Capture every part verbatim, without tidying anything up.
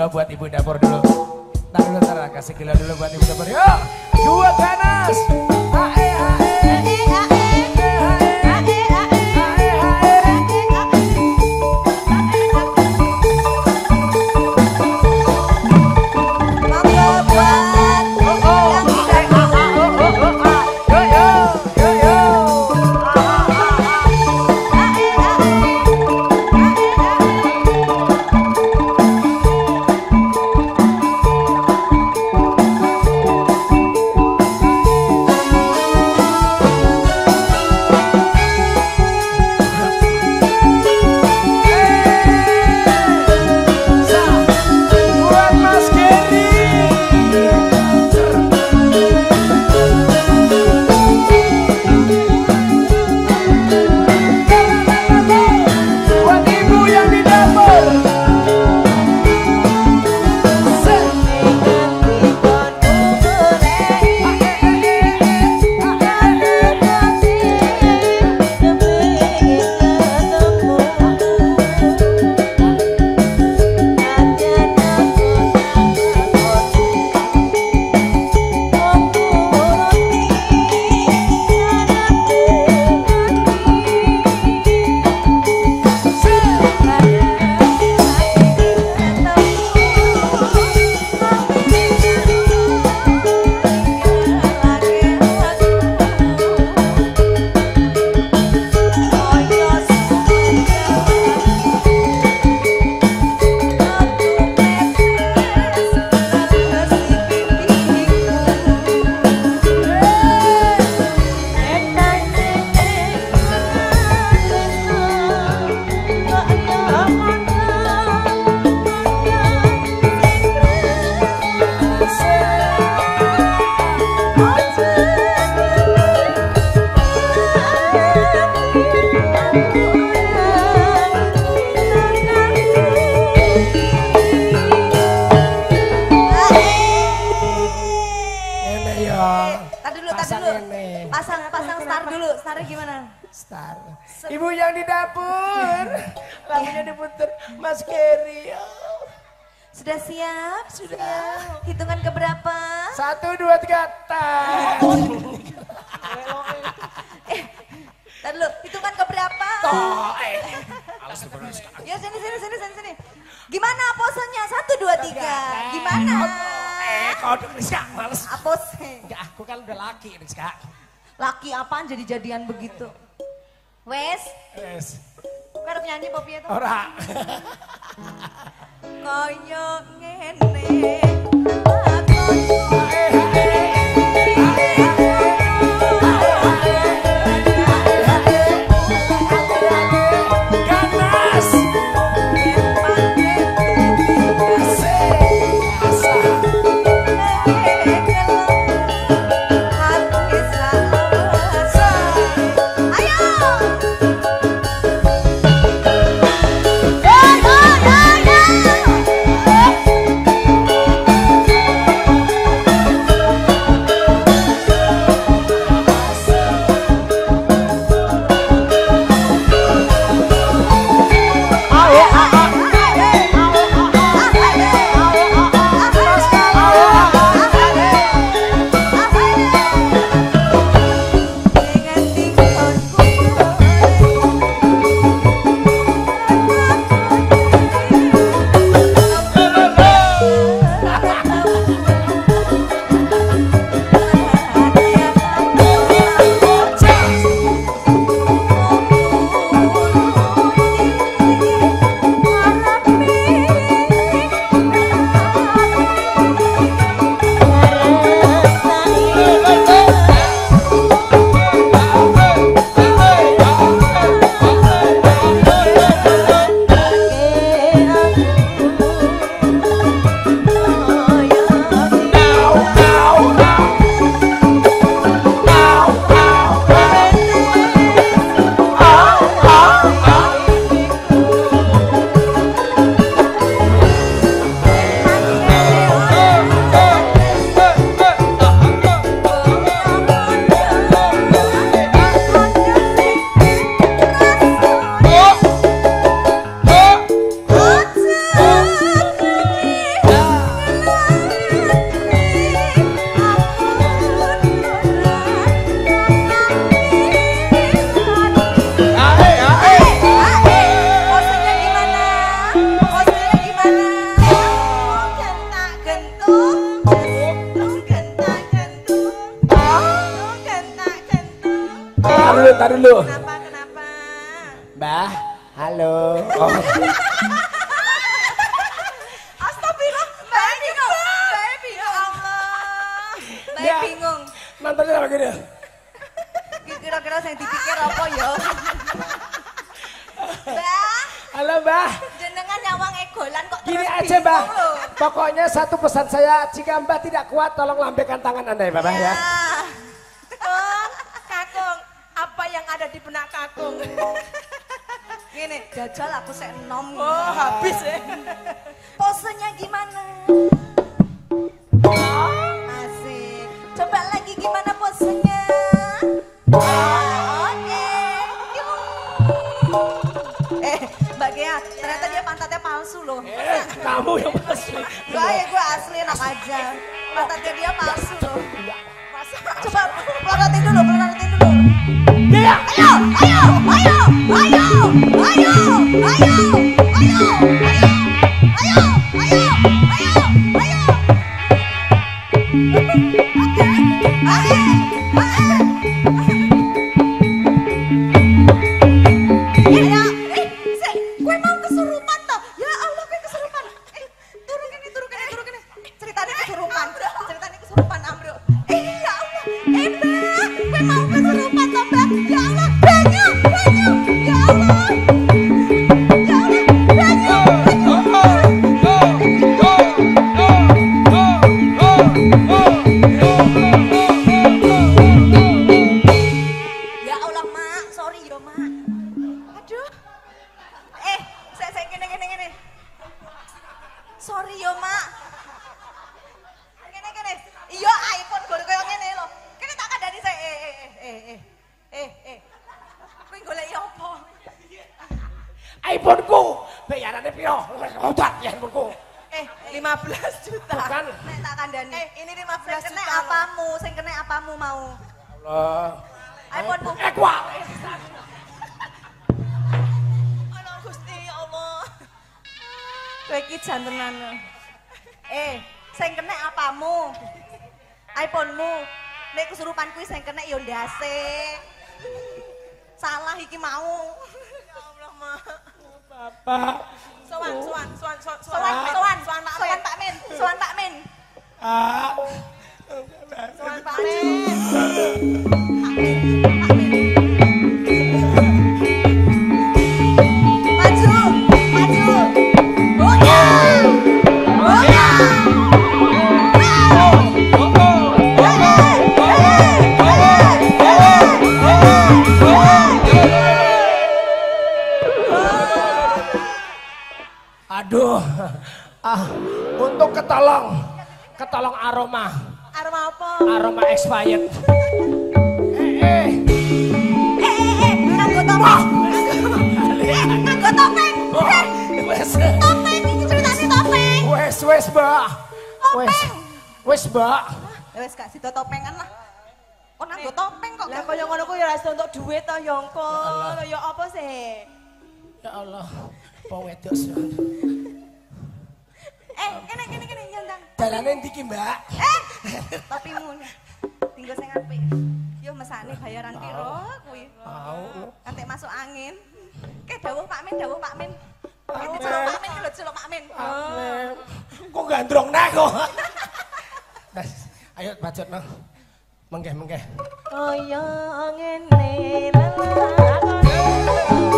Buat ibu dapur dulu. Ntar dulu ntar kasih kilo dulu buat ibu dapur. Yuk, dua ganas. Ae ae. Star. Ibu yang di dapur. Lagunya diputer Mas Kerry. Oh. Sudah siap? Sudah. Siap. Hitungan keberapa? Satu, dua, tiga, tak. eh, tar dulu. Hitungan keberapa? Toh, eh. Ya sini, sini, sini, sini, sini. Gimana posenya? Satu, dua, tiga. Gimana? Eh, kau udah Rizka, males. Apose? Enggak, aku kan udah laki Rizka. Laki apaan jadi jadian begitu? Wes? Wes. Karep nyanyi Popi itu? Ora. Koyo ngene. Hey! dulu. Kenapa, kenapa? Mbah, halo. Oh. Astagfirullah, Mbak bingung. Mbak bingung, Allah. Mbak Ya. bingung. Mantannya apa gini? Kira-kira yang dipikir apa ya? Mbak, Halo Mbah. jenengan nyawang egolan kok Gini terus aja Mbah. bingung loh. Pokoknya satu pesan saya, jika Mbah tidak kuat tolong lambaikan tangan Anda ya Mbah ya. Kakung, kakung, apa yang ada di benak kakung? Gini, jajal aku sek enom. Oh, habis ya. Posenya gimana? Asik. Coba lagi gimana posenya? Oke. Eh, Mbak Gea, ternyata dia pantatnya palsu loh. Eh, kamu yang asli. Gak ya, gue asli enak aja. Pantatnya dia palsu loh. Coba pelorotin dulu, pelorotin dulu. Dia. Ayo, ayo, ayo, ayo, ayo, ayo, ayo, ayo, ayo, ayo, ayo. Oke, ayo, ayo. Ya, eh, sih, gue mau kesurupan toh. Ya Allah, gue kesurupan. Eh, turun gini, turun gini, turun gini. Ceritanya kesurupan, ceritanya kesurupan, Amro. Eh, ya Allah, eh, Mbak, gue mau kesurupan toh, Mbak. Ya Allah, banyu, banyu, ya Allah. Ya Allah, banyu, banyu. Ya Allah, Mak, sorry yo, Mak. Aduh. Eh, saya saya gini gini gini. Sorry yo, Mak. Gini gini. Iya, iPhone gue kayak gini loh. Kene tak kandani saya eh eh eh eh eh eh. Kowe golek apa? iPhone-ku. Bayarannya piro? Odat ya iPhone-ku. Eh, lima belas juta. Bukan. Nek tak kandani. Eh, ini lima Sing belas kene juta. loh. apamu? Sing kene apamu mau? Allah. iPhone-ku. Eh, kuah. Aduh, Gusti, ya Allah. Kowe iki jantenan. Eh, sing kene apamu? iPhone-mu. Nek kesurupan kuwi sing kene yo ndase. Salah iki mau. Ya Allah, Mak. Bapak. Sowan, sowan, sowan, sowan, Sowan, sowan, sowan Pak sowan Min. Pak Min, sowan Pak Min. Ah. Sowan Pak Min. Pak Min, Pak Min. Maju, maju. Oh ya. Oh ya. Aduh. Ah, untuk ketolong. Ketolong aroma. Aroma apa? Aroma expired. Eh, eh. Eh, eh, eh, nganggo topeng. Eh, nganggo topeng. Oh, Eh, wes. topeng iki ceritane topeng. Wes, wes, Mbak. Wes. Wes, Mbak. Ya wis gak sida topengan lah. Kok nganggo topeng kok Lah gak kaya ngono ku ya ora untuk duit to, Yongko. Allah. Ya apa sih? Ya Allah. Wong wedok sih. Eh, kene kene kene nyandang. Dalane ndi ki, Mbak? Eh, topimu. Tinggal sing apik. Yo mesane bayaran piro kuwi? Mau. Nanti masuk angin. Oke, dawuh Pak Min, dawuh Pak Min. Pak Ini Min. celok Pak Min, lho celok Pak Min. Amin. Kok gandrong nah kok. Nah, ayo bacotno. Menggeh, menggeh. Kaya ngene lelakon.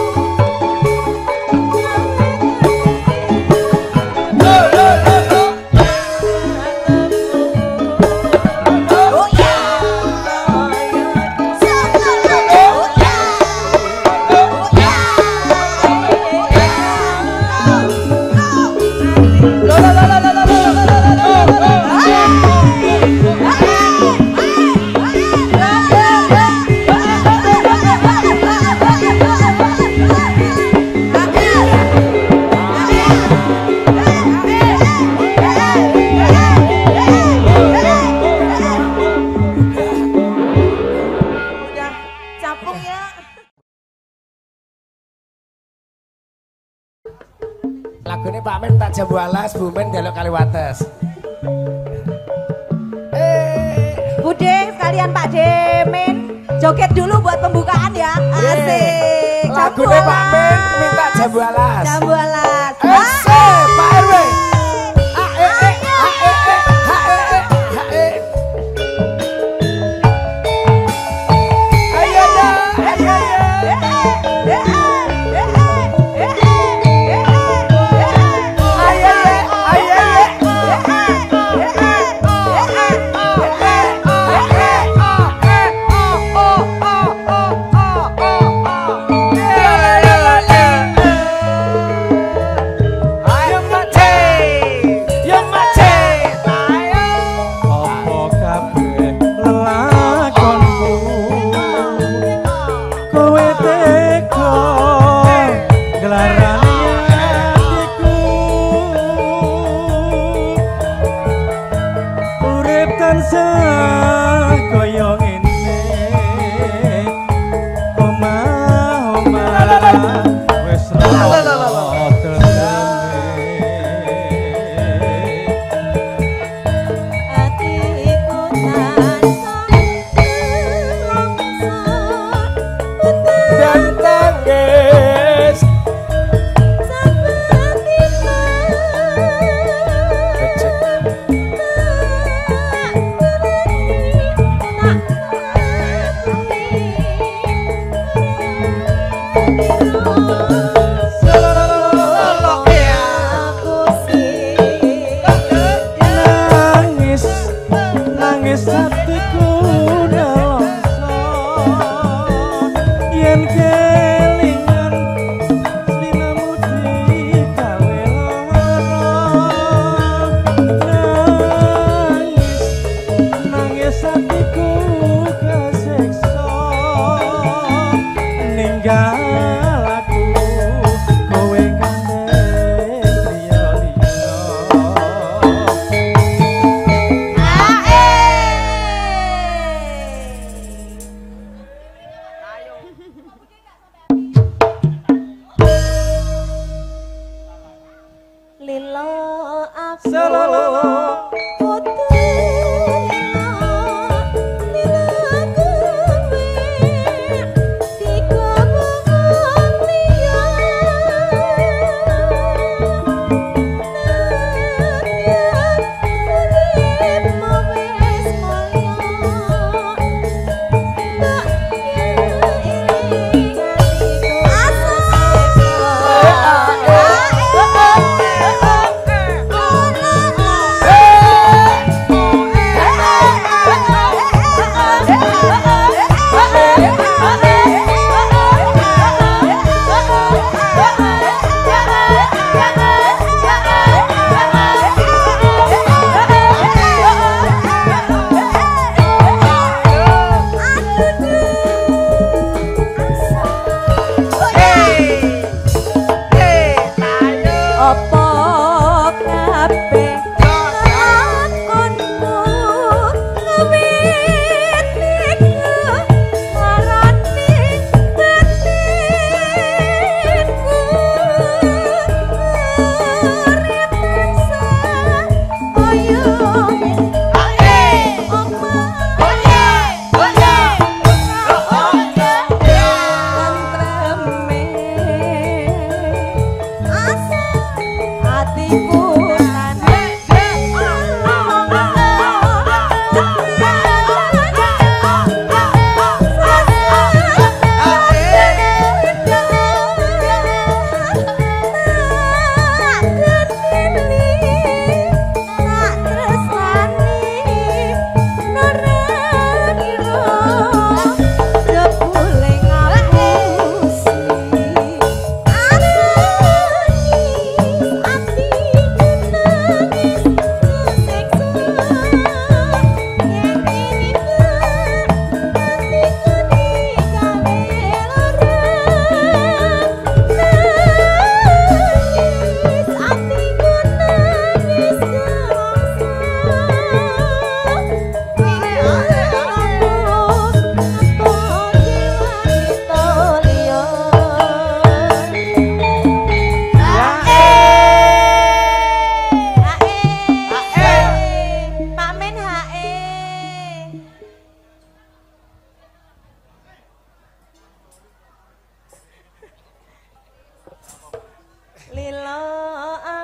Oh ya. Oh ya. Oh ya. Lo lo lo lo lo lo lo lo lo lo. Udah capung ya. Lagune Pak Men tak jambu alas, Bu Men delok Kaliwates. Eh, Bude sekalian Pak Demin, joget dulu buat pembukaan ya. Asik. Lagune Pak Min minta jambu alas. Jambu alas. Ese Pak R W. A e e a e e ha e e ha e. Ayo ya, ayo ya.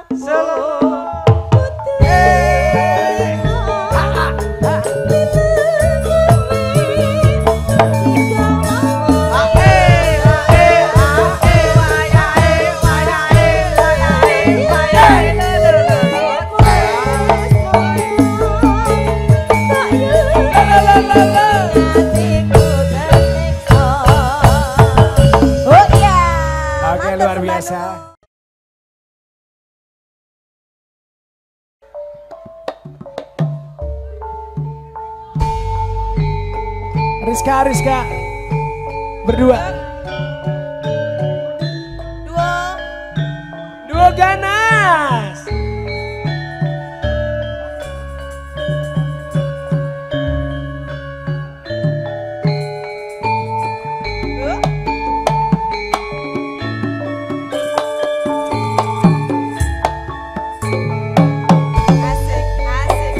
Oke, luar biasa. Rizka, Rizka. Berdua. Dua. Dua ganas. Asik, asik.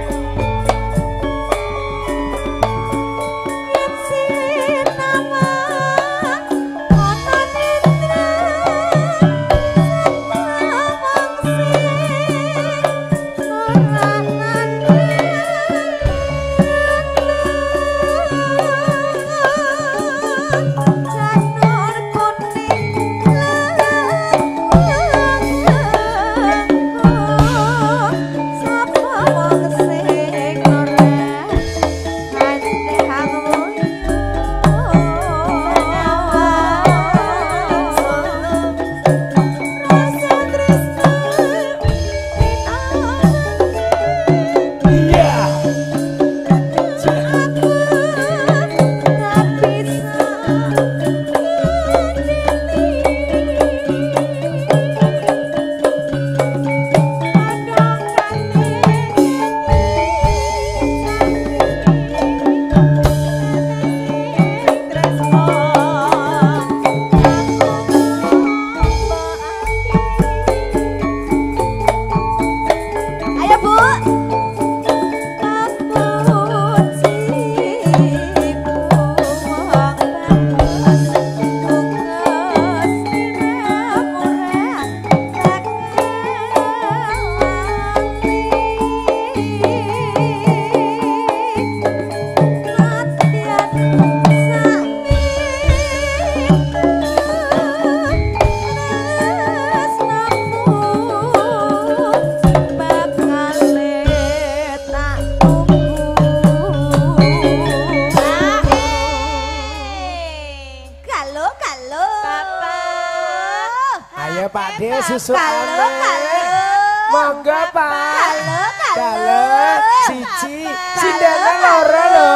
Pak De susu Halo, halo. Monggo Pak. Halo, halo. Halo, siji. Sindana loro lho.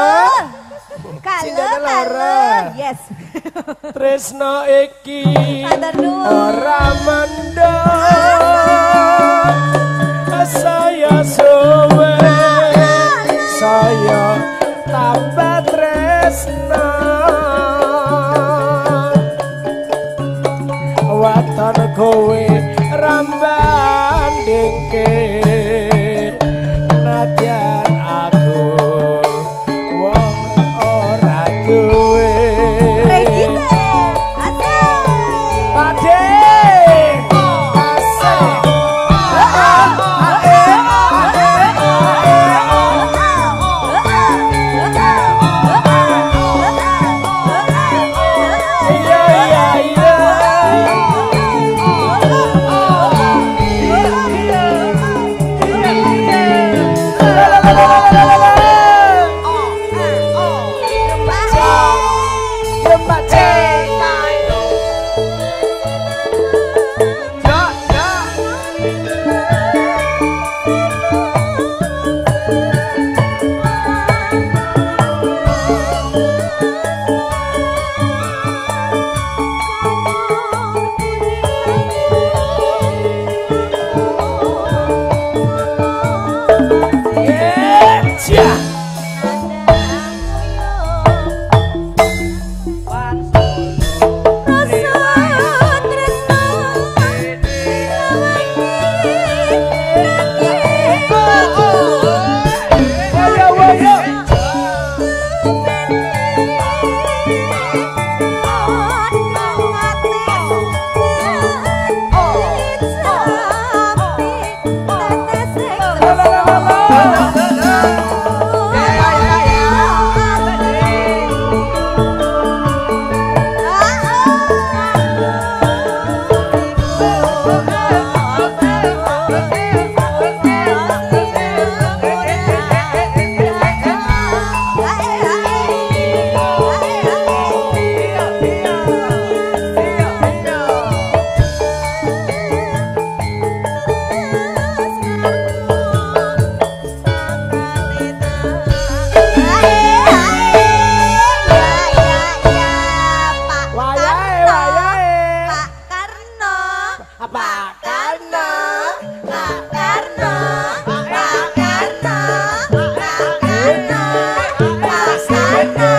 Sindana loro. Yes. Tresno iki Matur nuwun. ora mendok. Saya suwe. Saya tambah tresno. Waton kowe rambandingke nadyan aku wong ora duwe. Regina. Asik. Pak De. Pak Karno, Pak Karno, Pak Karno, Pak Karno, Pak Karno.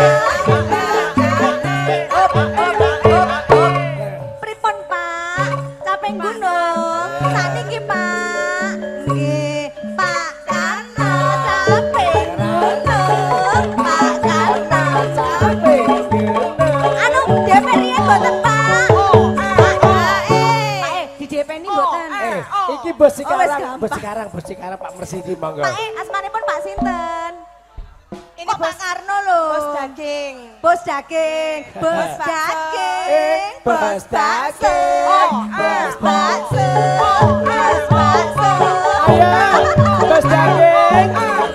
Pripun Pak? Caping gunung. Sakniki Pak. Nggih, Pak Karno caping gunung. Pak Karno caping gunung. Anu D P riyen mboten Pak? Pak E, di D P ini mboten. Eh, iki bos sekarang, bos sekarang, bos sekarang Pak Mersidi monggo. Pak E, asmanipun Pak sinten? Ini Kok Pak Karno lho. Bos daging. Bos daging, bos daging, Bos daging, bos bakso, bos bakso. Ayo, bos daging.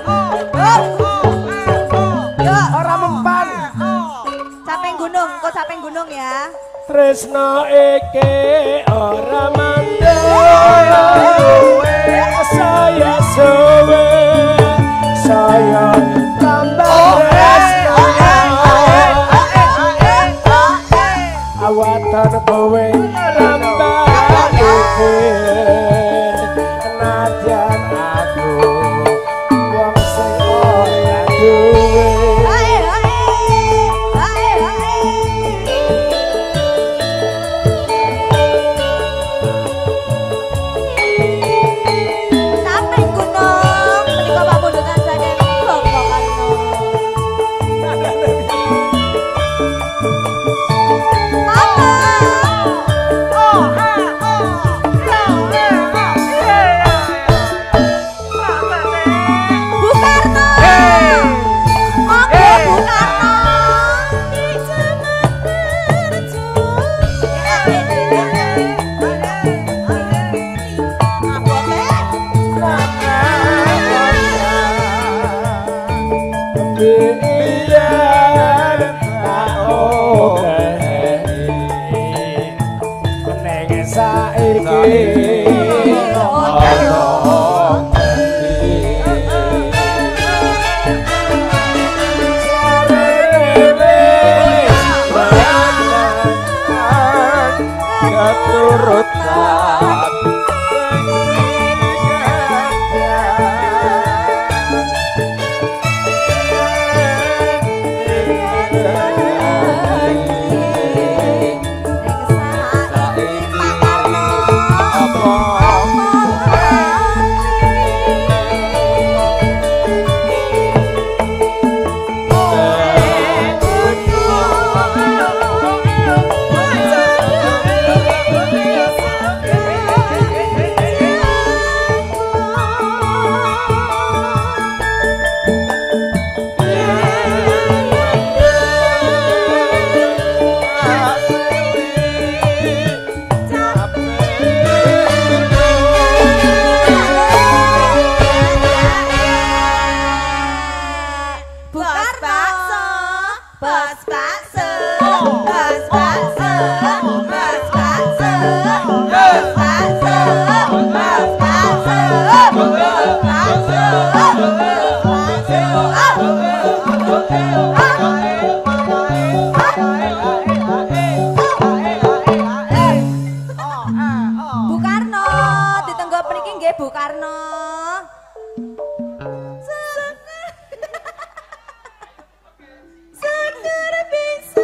Yuk, Orang mempan. caping gunung, kok caping gunung ya. Tresno iki ora mandek. Saya suwe, saya tambah tresno. Awatan kowe rambah iki. Nadyan aku wong sing ora duwe. Hai, hai, hai, hai. Caping gunung, menika pamundutan saking Bapak Karno. Bu Karno. Monggo Bu Karno. Turut Bu Karno. Segera bisa.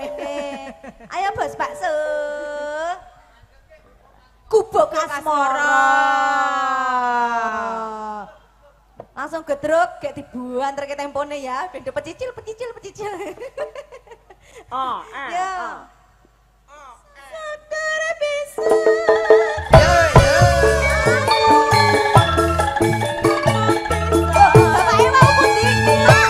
ini. Ayo bos bakso. Gubuk asmara. Langsung gedruk, gak dibuan terkait tempone ya. Ben pecicil, pecicil, pecicil. Oh, eh. Ya. Oh. Sadar bisa. Yo yo. Bapaknya mau putih, Pak.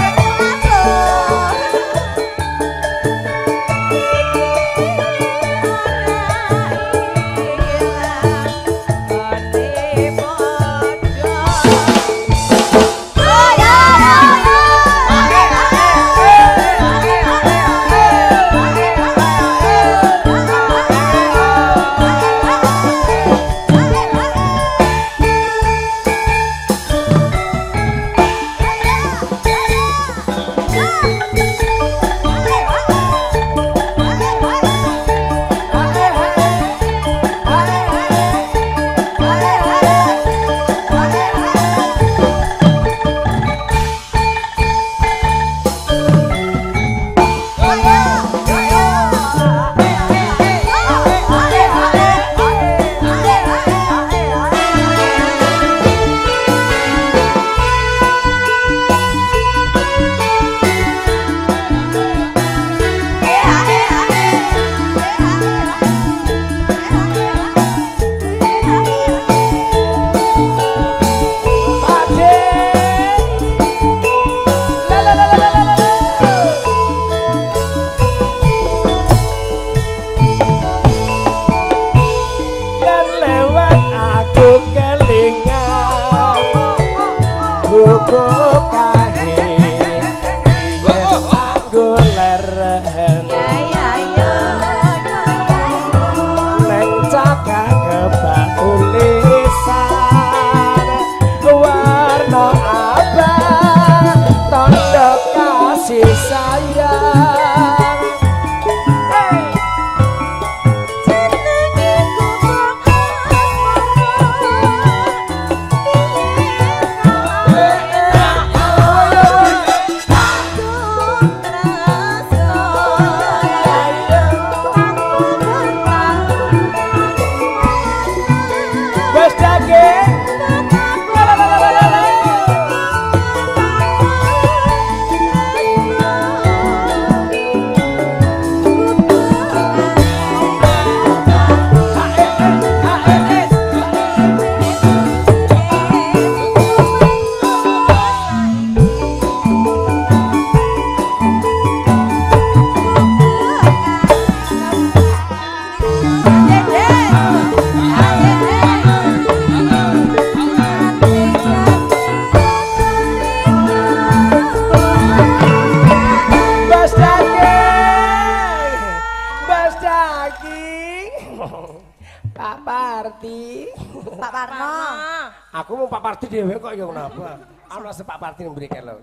Pak Parno. Aku mau Pak Parti dhewe kok ya kenapa? Ana se Pak Parti memberikan lho.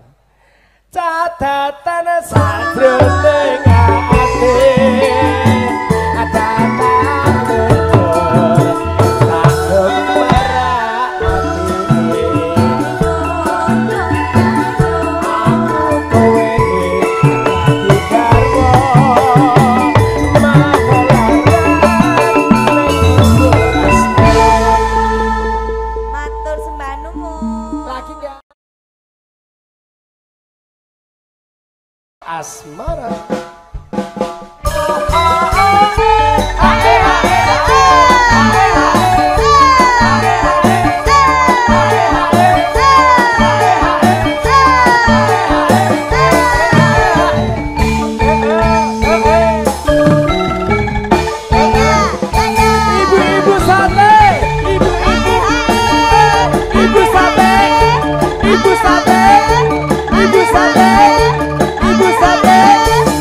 Catatan sajroning ati. Asmara. Ibu-ibu sate, ibu-ibu, ibu sate, ibu sate, ibu sate. Ibu sate,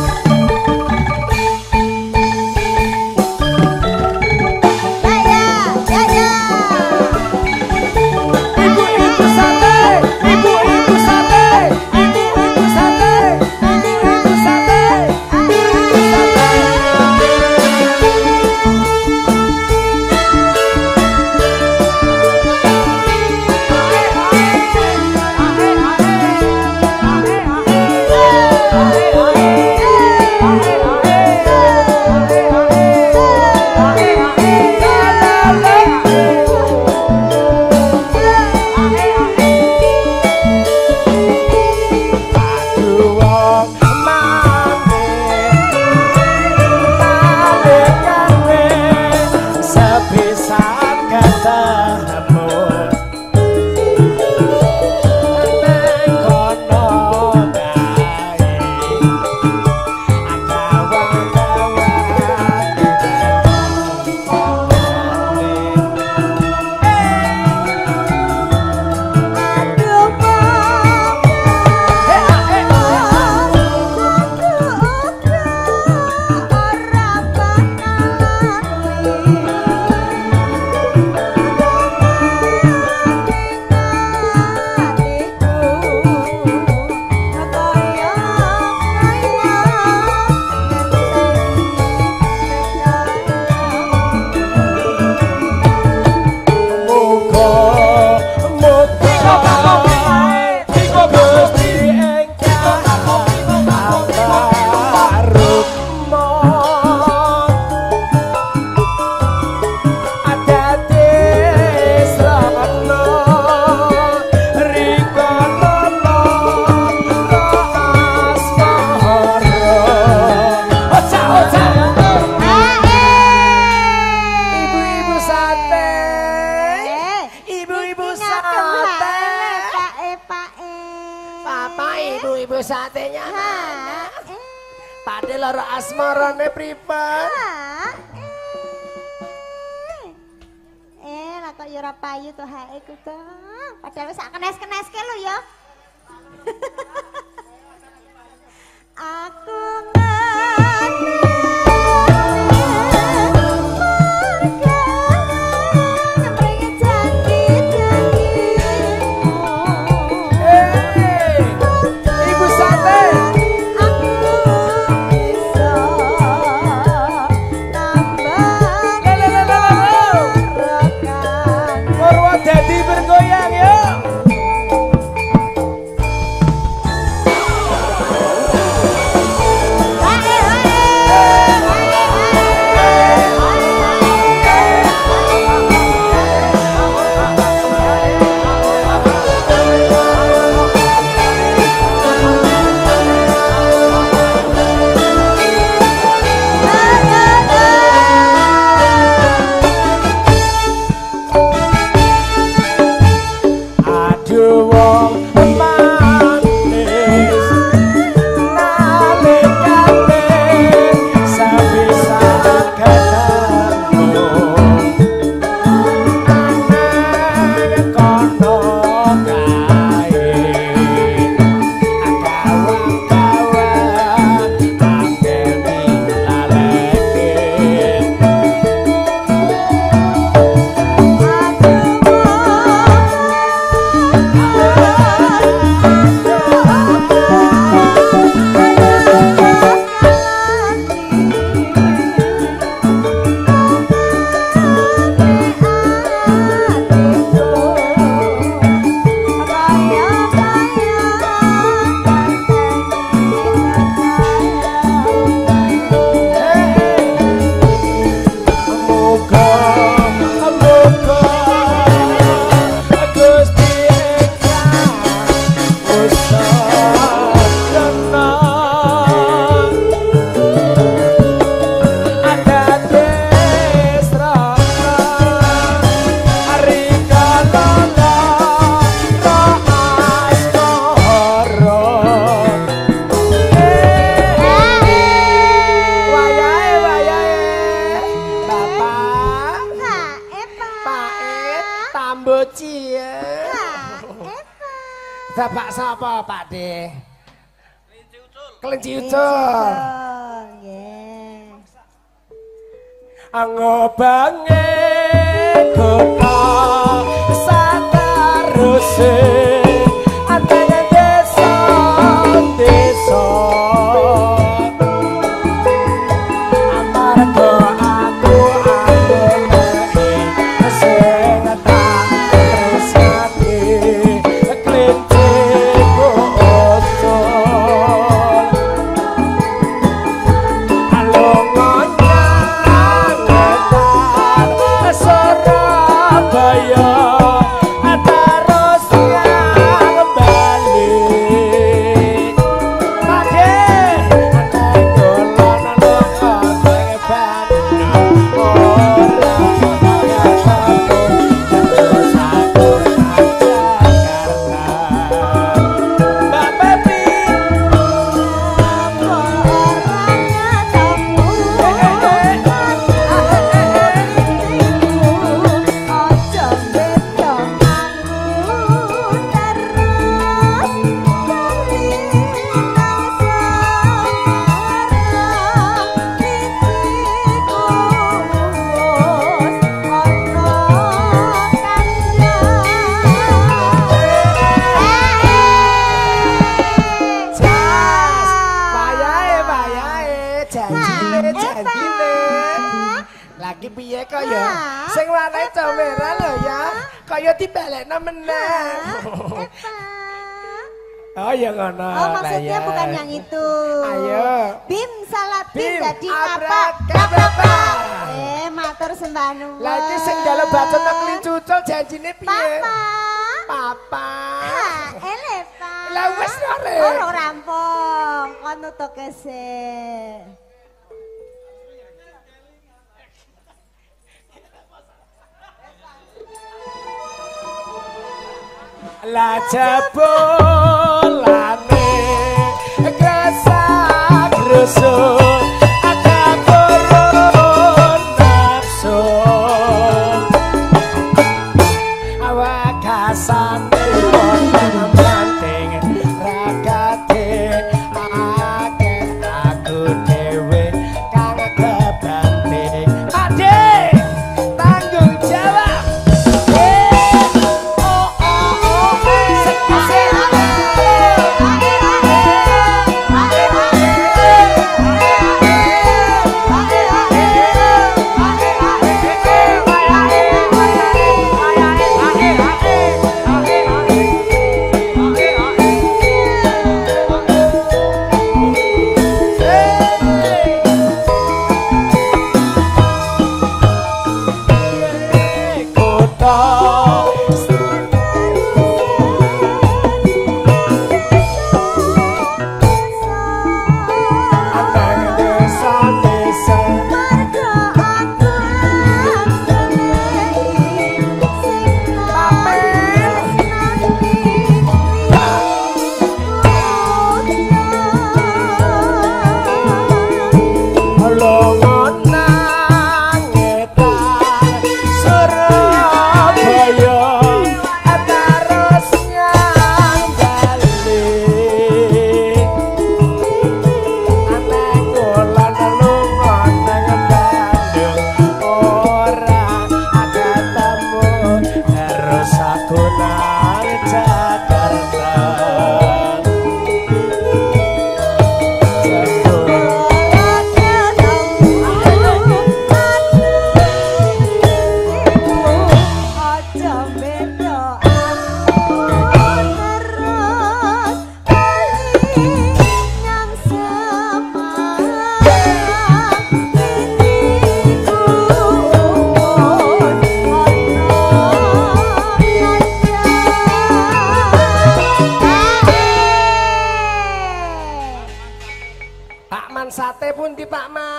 lara asmarane pripun? Eh, lah kok ya ora payu to hae ku to. Padahal sak kenes-keneske lho ya. Aku ngerti Bapak sapa Pak De? Kelinci ucul. Kelinci ucul. Nggih. Angobange kota sataruse antene desa desa amarga aku anggonehi sing tak tresnani kelinci ucul alongonya Surabaya terus kembali Pade ana dolan lunga teng Bandung ora kaya sabun terus aku Jakarta Mbak Pepi Apa orangnya kamu Ojo beto aku terus Wayahe wayahe janjine janjine lagi piye kaya sing wanehe comera lho ya kaya dibalekno meneh oh ya ngono Oh maksudnya bukan yang itu. Ayo. Bim salah bim Bim, jadi apa? abrakadabra. Eh matur sembah nuwun. lah iki sing dalu bacot kelinci ucul janjine piye Papa. Papa Ha, eleva. Lah wis ora. Ora rampung. Kon nutuke sih. lah jebulane gresak grusuk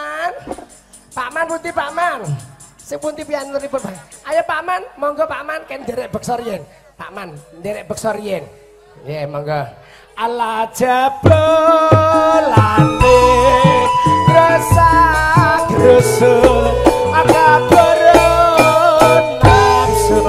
Man. Pak Man putih Pak Man. Sing pun piyantunipun Pak. Ayo Pak Man, monggo Pak Man ken nderek beksa riyen. Pak Man, nderek beksa riyen. Nggih, monggo. Ala jabolane rasa grusu akabaro nafsu.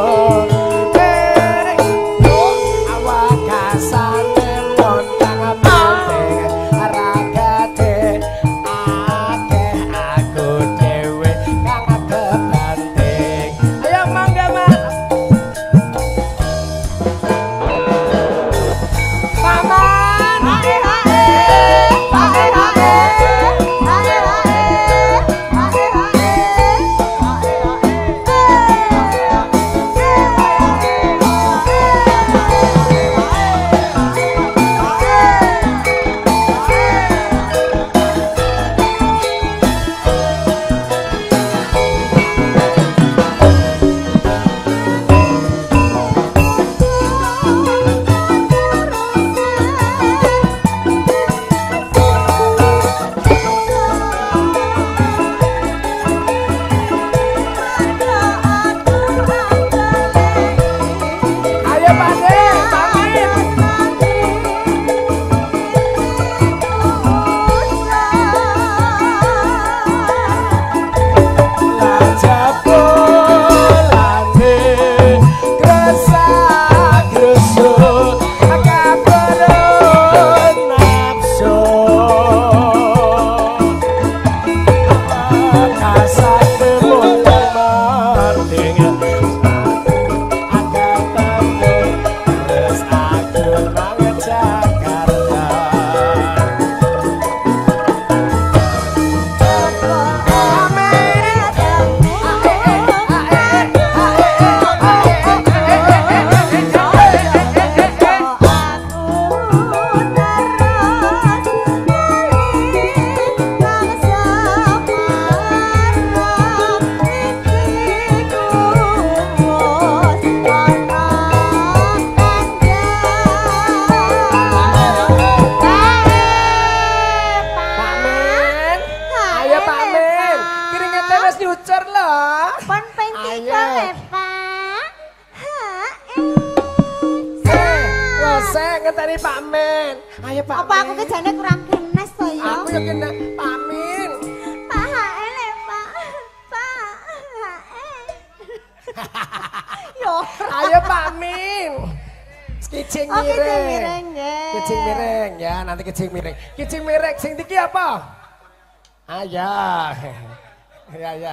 Ya ya.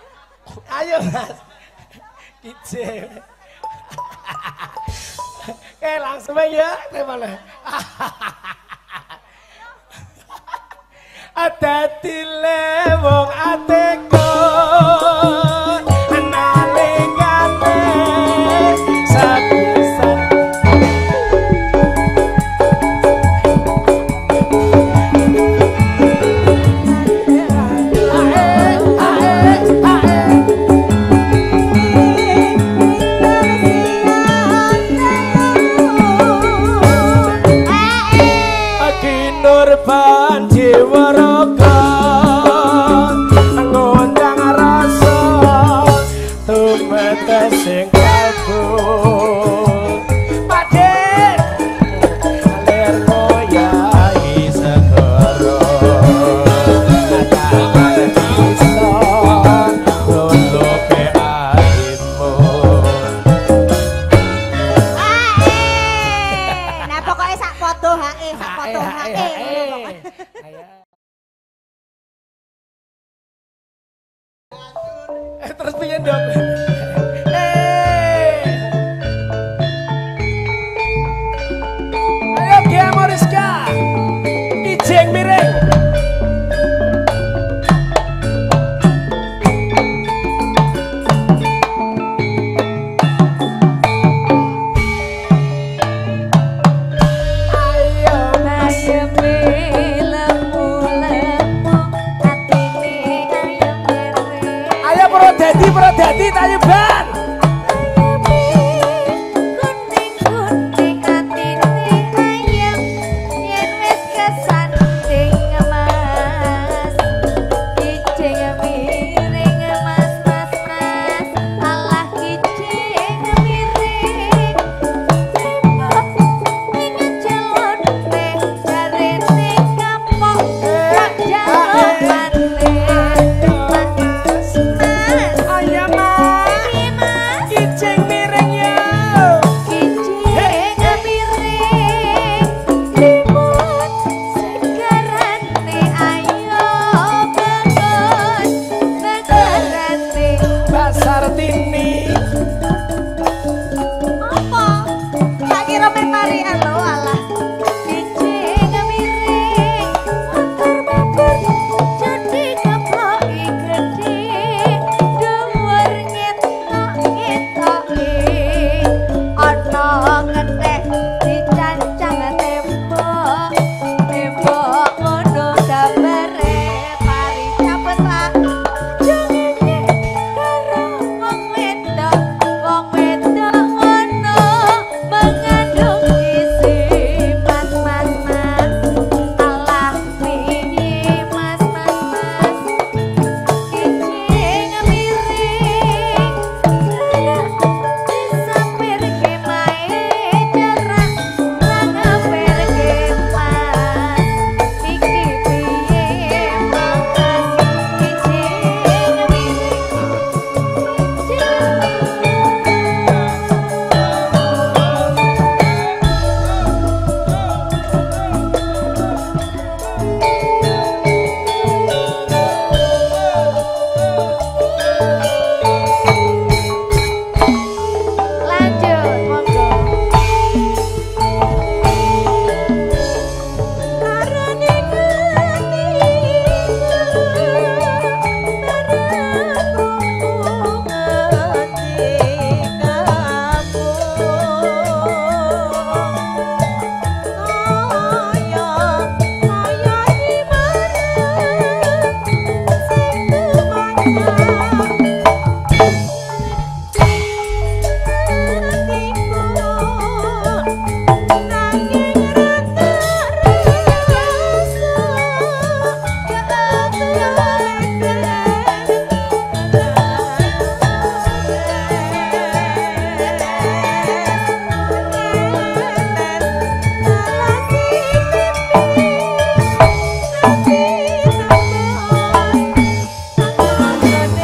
Ayo Mas. Kicim. Eh langsung aja malah. Ada tile wong ateko analingane sapisan. Banji waraka ngundang rasa tumetes sing kalbu padhe ler moyai segara katakan bisa nutupe aibmu. Nah pokoknya sak foto hae sak foto hae. Terus piye dong? Ayo Gia Moriska, Kijeng miring. Dadi pro dadi Tayuban. Kuning-kuning atine ayam yen wis kesanding Mas. Thank you.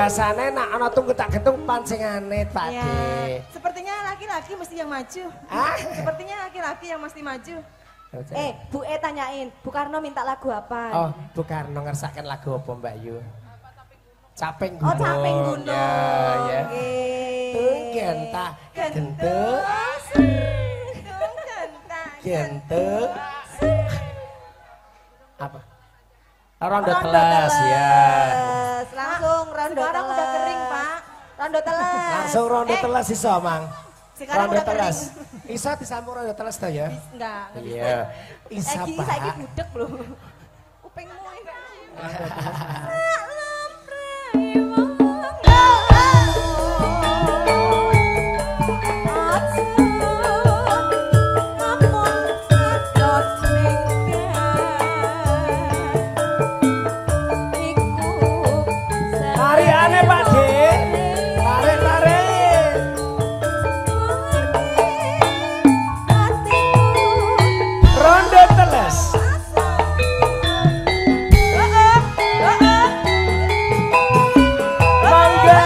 biasanya nak ana tunggu tak gentung pancingane Pak Ya, De. sepertinya laki-laki mesti yang maju. Ah? Sepertinya laki-laki yang mesti maju. Eh, Bu E tanyain, Bu Karno minta lagu apa? Oh, Bu Karno ngersakan lagu apa Mbak Yu? Caping Oh, gunung. caping gunung. Ya, ya. Oke. Tunggen tak gentuk. Tung genta. Gentuk. Apa? Rondo Rondo telas ya. teles. Langsung rondo Sekarang teles. udah kering, Pak. Rondo teles. Langsung rondo Eh, telas iso, Mang. Sekarang Rondo udah telas. Iso disambung rondo telas ta ya? Enggak, enggak bisa. Iya. Eh, Isa, gini saiki Pak. budek lho. Kupingmu ini. Tariane Pak De. Tarik-tarik. Rondo telas. Mangga.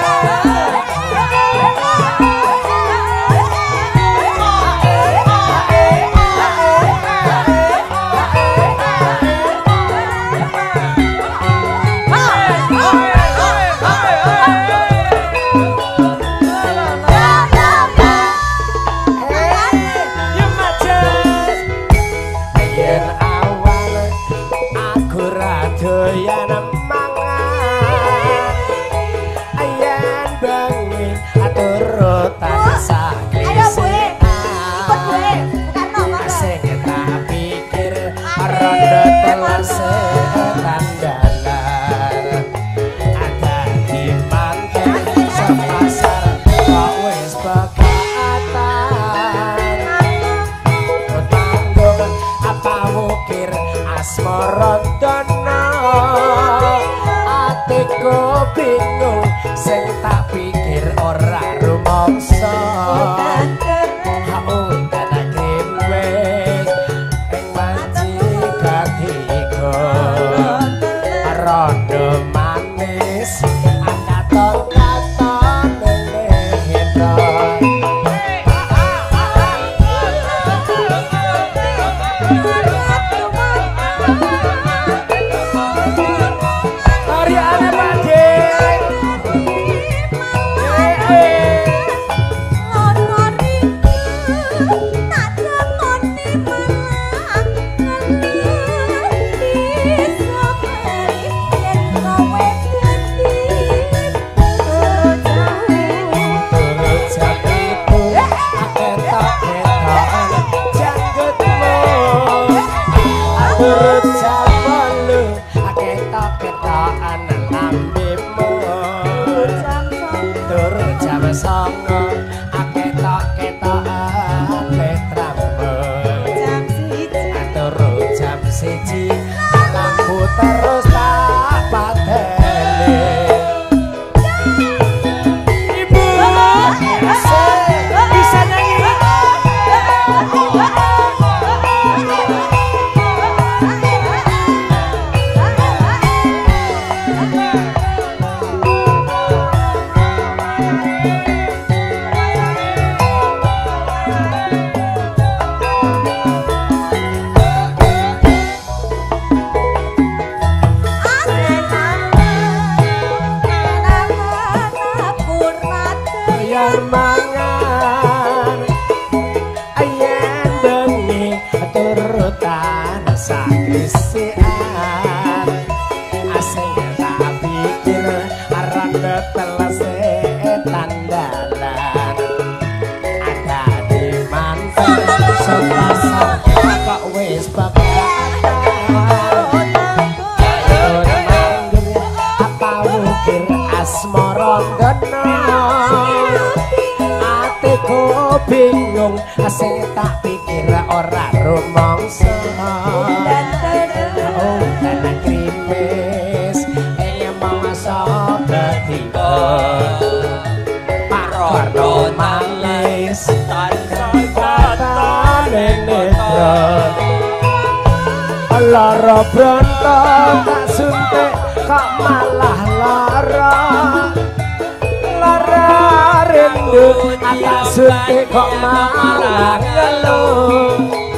You majes. Yen awal aku ra doyan mangan. Yen bengi aturutan sakit. Ayo Bu E, ikut Bu E. Bu Karno, monggo. Asing tak pikir rondo telas tandalan. Ada di manten sepasar kok wis pekatan. Tanggung apa mukir asmara dono. Atiku bingung sing tak pikir ora rumangsa. Hauntan kriwes ing majikan tiga. Rondo manis akaton-katon lehedon. Tariane Pak De. Eh, eh. Turut jatiku aketok-ketokan janggutmu. Turut jawalu aketok-ketokan lambemu. Turut jam songo aketok-ketokan letramu. Turut jam siji lampu terus tak pateni. Ibu bisa bisa nyanyi. Yang mangan ayen bengi turutan sakisian. Asing tak pikir rondo telas tandalan. Ada di manten sepasar kok wis pekatan. Apa mungkin asmara dono. Atiku bingung sing tak pikir ora rumangsa. Untan krimis ing mangsa ketiga. Pak Karno manis tanpa netra. Lara bronto tak suntik kok malah lara. rindu atas sunti kok malah ngeluh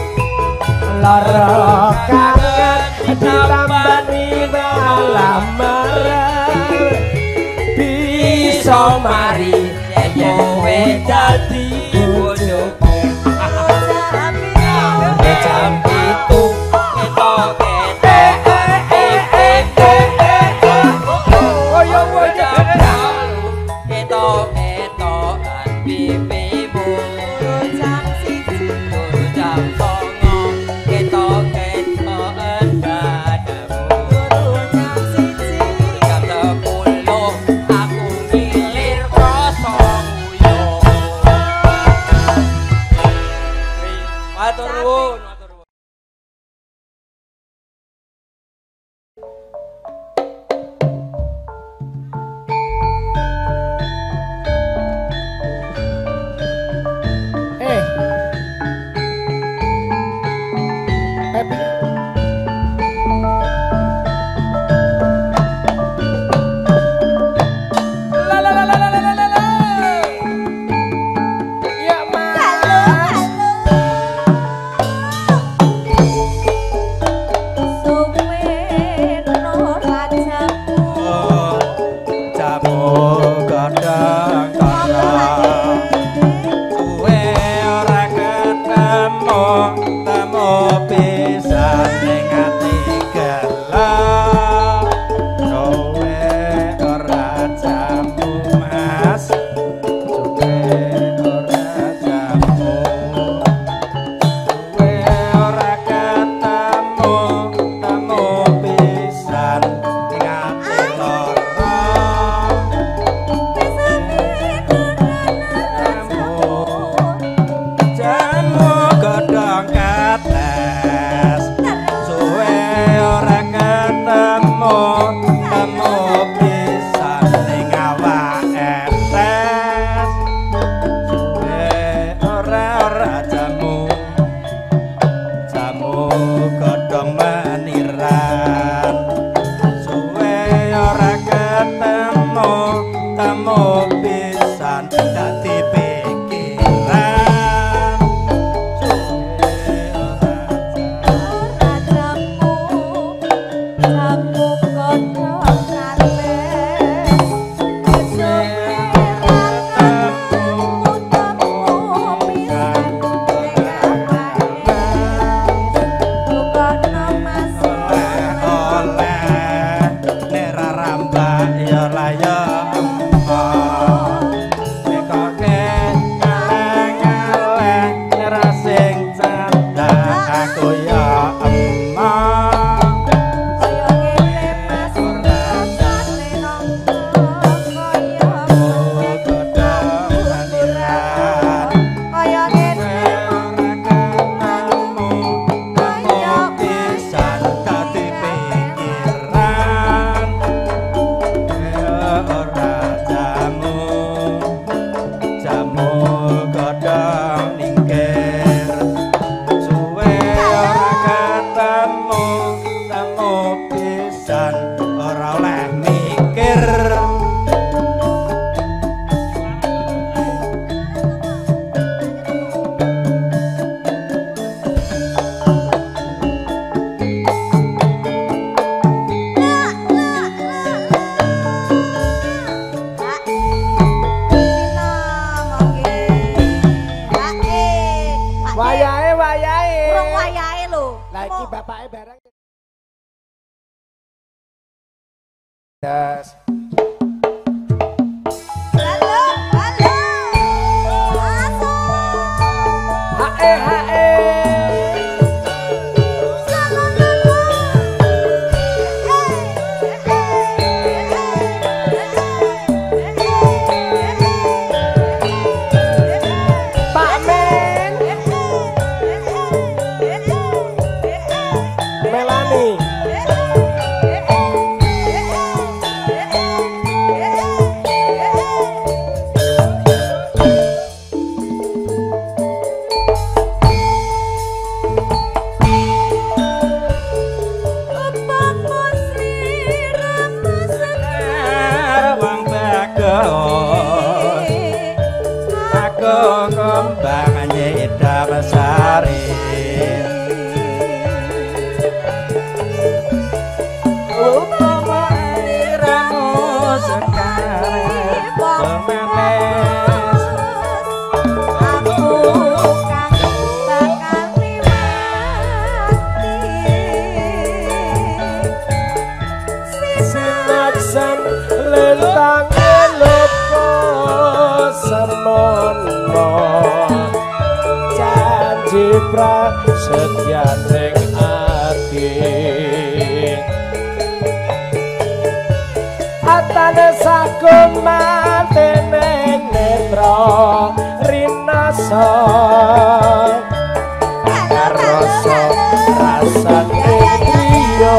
lara kangen ditambani malah marah bisa mari kowe dadi bojoku jam itu ketok Yes. Halo, halo. Aso. Hae hae. Pak Men. Melani. prasetyaning ati atane sakumantene netra rinasa rasa rasane priya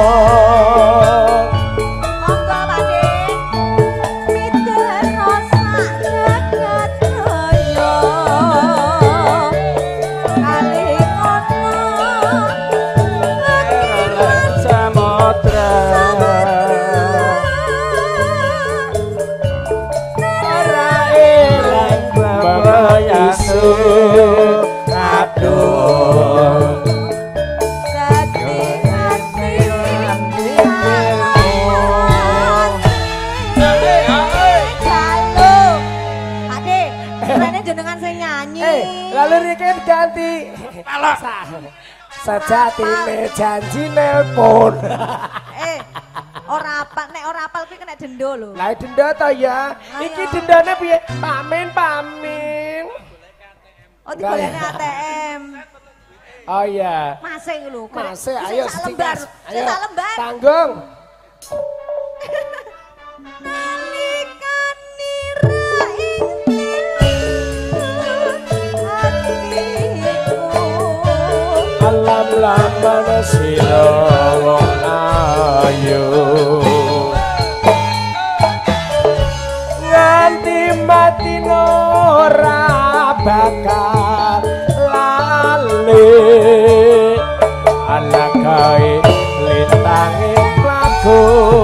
aduh jenengan saya nyanyi. Eh, lalu Riki ganti. Sejatine janji nelpon. Eh, ora apal, nek ora apal kuwi kena denda lho. Lah denda ta ya? Iki dendane piye? Pamin, pamin. Oh, digolekne A T M. Oh iya. Masih lho. Masih, ayo lembar. Ayo. Sak lembar. Tanggung. alam laman sira wong ayu nganti mati ora bakal lali anak kae lintanging lagu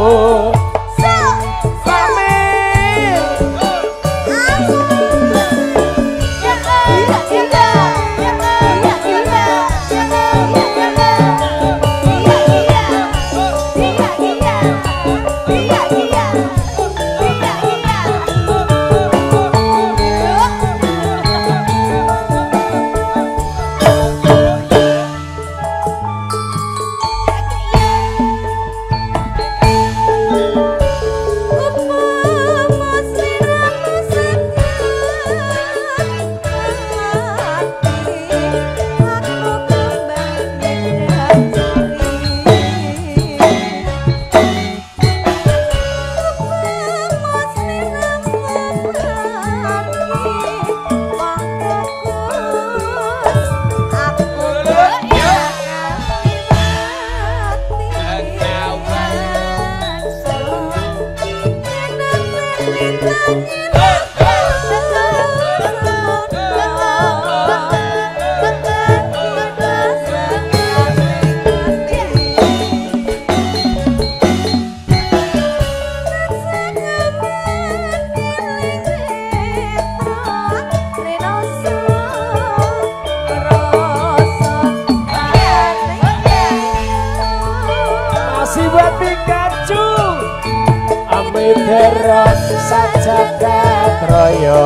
Terus sajagat raya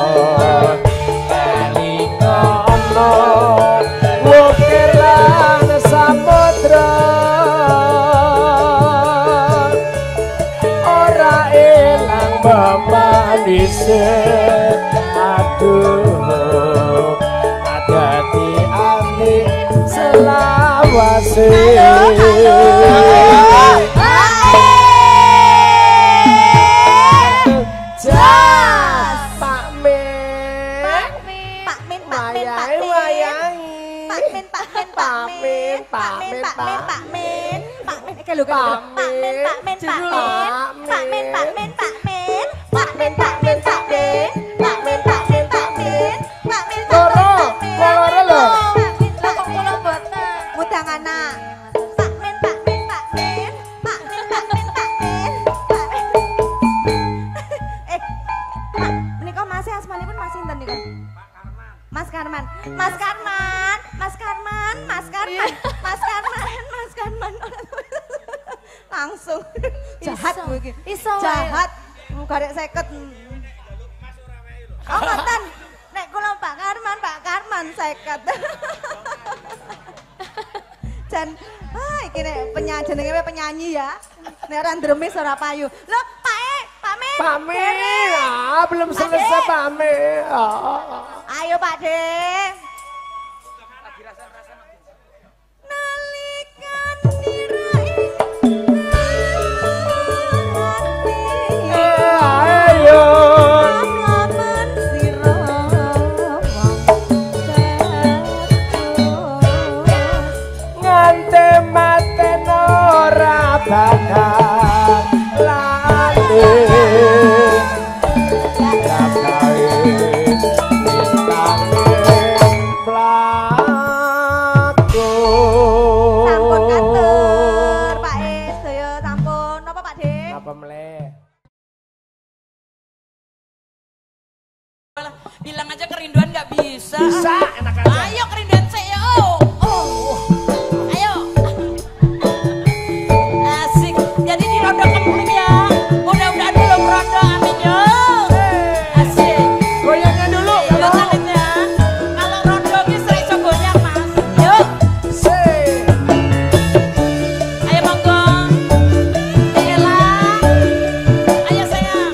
kalikono wukiran samudra ora ilang bemanise aduh adati ati selawase Pakmen, pakmen, pakmen, pakmen, kayak lu kan, pakmen, pakmen, pakmen, pakmen, pakmen, pakmen, pakmen, pakmen, pakmen, pakmen, pakmen, pakmen, pakmen, loro, loro lho, kok kula boten, mudang anak, pakmen, pakmen, pakmen, pakmen, pakmen, pakmen, eh, menika masih asmanipun masih enten niku, Mas Karman, Mas Karman, Mas Karman, Mas Karman, Mas Karman, Mas Karman, langsung jahat begini, jahat, garek seket. Oh ngoten, nek kula Pak Karman, Pak Karman seket. Jan, ah iki nek penyanyi jenenge penyanyi ya, nek ora ndremis ora payu. Lho, Pak E, Pak Men. Pak Men, ah belum selesai Pak Men. Ayo Pak De. kang lali Rakai bintang pelaku Sampun katur Pak E sedaya sampun napa Pak De? Apa meleh? Bilang aja kerinduan nggak bisa. Bisa, enak aja. Ayo kerinduan saya. Oh, oh. Ayo. Asik. Jadi di rondo kembung ya. Mudah-mudahan belum rondo, amin yo. Asik. Goyangnya dulu. Yo tangannya. Kalau rondo ki sering iso goyang, Mas. Yuk. Se. Ayo monggo. Ella. Ayo sayang.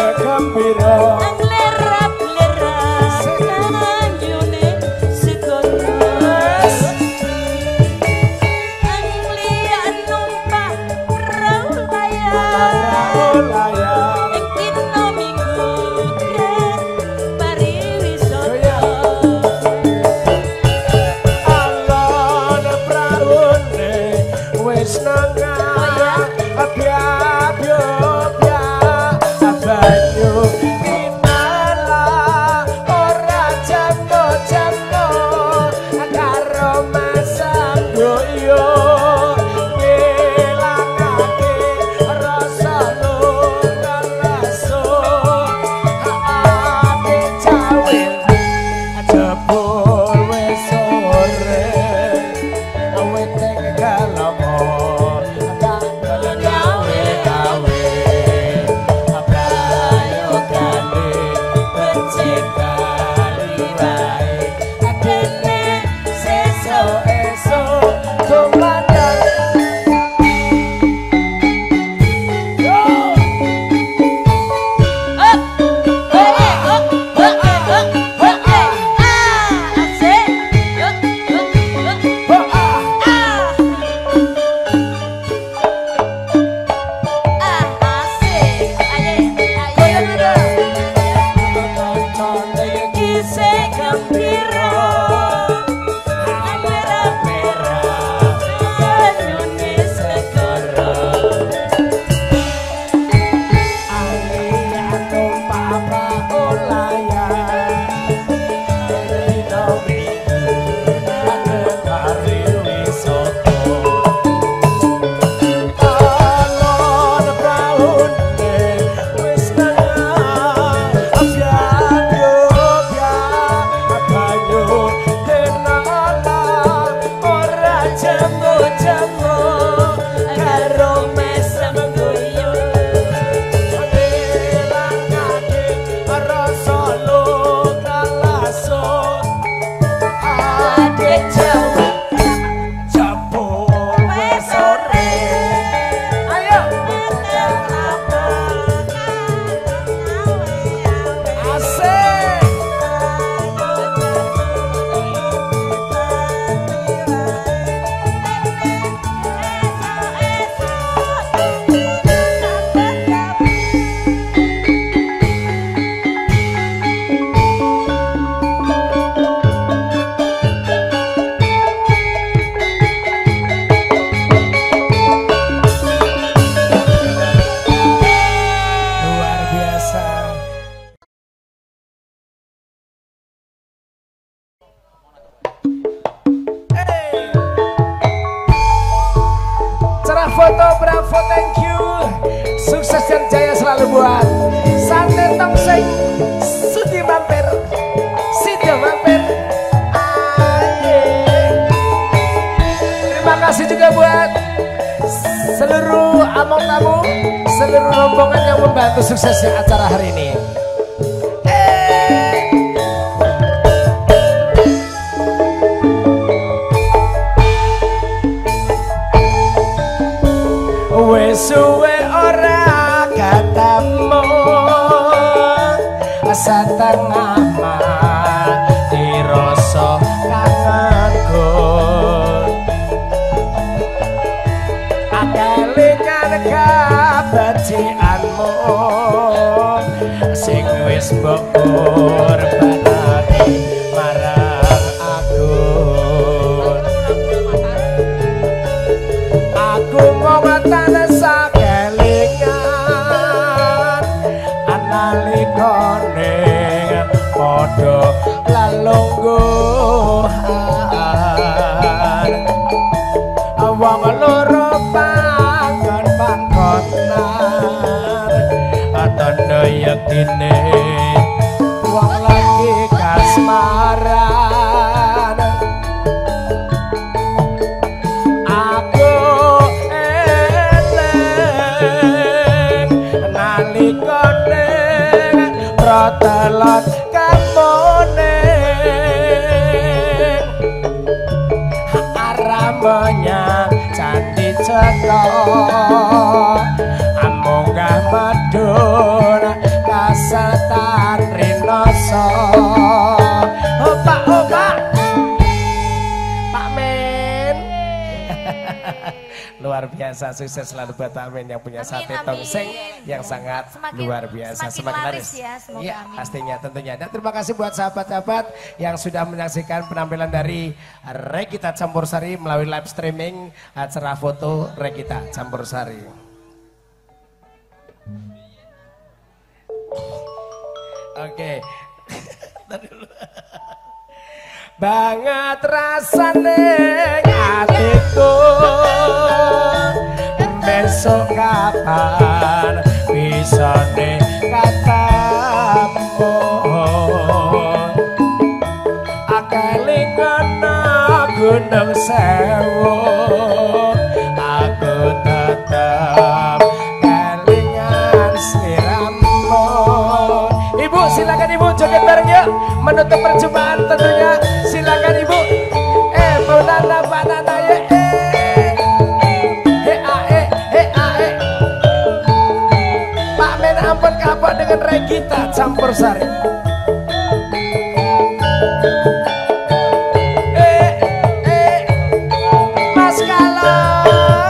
Foto bravo, thank you. Sukses dan jaya selalu buat Santen Tongseng, Sudi mampir, Sido mampir. Aye. Terima kasih juga buat seluruh among tamu, seluruh rombongan yang membantu suksesnya acara hari ini. Suwe ora ketemu setengah mati rasa kangenku akelingan kabecikanmu sing wis mbok korbanake marang aku aku mau ngatakan sakelingan analikane padha lalungguhan wong loro panggon panggonan tandha yakine wong lagi kasmaran telat kamone aramanya candi cetha amunggah madun rasa. Oh Pak, oh Pak. Pak Men. Luar biasa, sukses selalu buat Pak Men yang punya Amin, sate amin. tongseng yang sangat Semakin- luar biasa, semakin semakin laris laris. ya, semoga Iya, amin. pastinya tentunya. Dan terima kasih buat sahabat-sahabat yang sudah menyaksikan penampilan dari Regita Campur Sari melalui live streaming acara foto Regita Campur Sari. Oke. Tadi dulu. Banget rasane hatiku, besok kapan bisa nih katamu, akelingan Gunung Sewu, aku tetap kelingan sliramu. Ibu silakan ibu joget bareng yuk menutup perjumpaan tentunya. Silakan ibu. Eh mau nana pak nana ya. Eh he a e he a e. Pak Men ampun kapok dengan Regita Campur Sari. Eh eh Mas Kalong,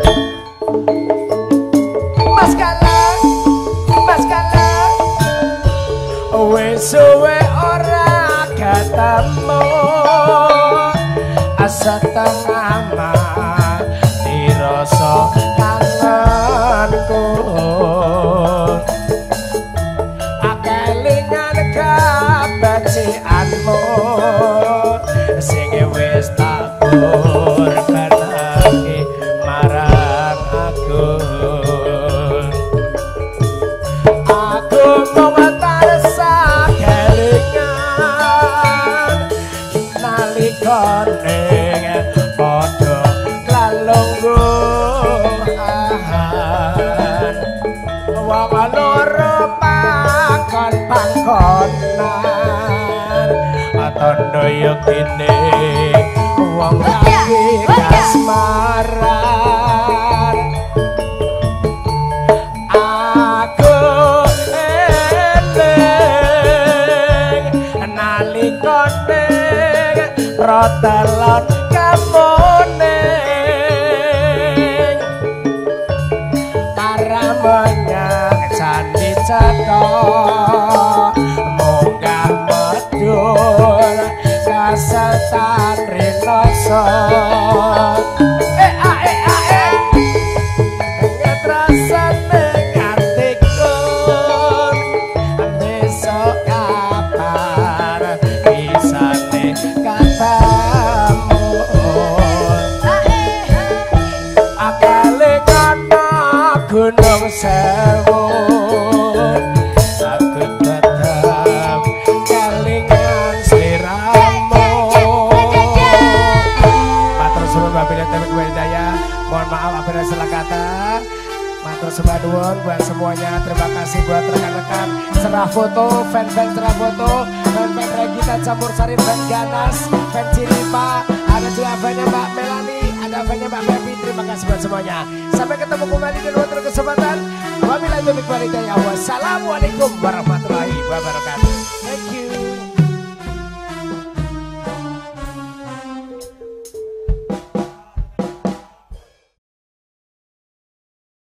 Mas Kalong, Mas Kalong. Wes suwe ora ketemu, asa tengah dirasa kangenku, akelingan kabecikanmu sing wis tak korbanake marang aku. Aku mau tansah kelingan nalika ning padha lalungguhan, wong loro pakon pangkonan tondo yaktine wong lagi kasmaran. Aku eling nalika ning rotelon kamuning para menyang candi cetha munggah medhur kasetan rinoso. Eh a eh a eh ngetrasane ngatiku besok kapan bisane katamu, akale kana Gunung Sewu, aku tetap kelingan sliramu. Matur suwun wabillahi taufiq wal hidayah. Mohon maaf apabila salah kata. Matur sembah nuwun buat semuanya. Terima kasih buat rekan-rekan serah foto, fan-fan serah foto, fan-fan Regita Campur Sari, fan Ganas, fan Ciripa, ada juga fan-nya Mbak Melani, ada fan-nya Mbak Febi. Terima kasih buat semuanya. Sampai ketemu kembali di luar kesempatan. Wabillahi taufiq wal hidayah. Wassalamualaikum warahmatullahi wabarakatuh.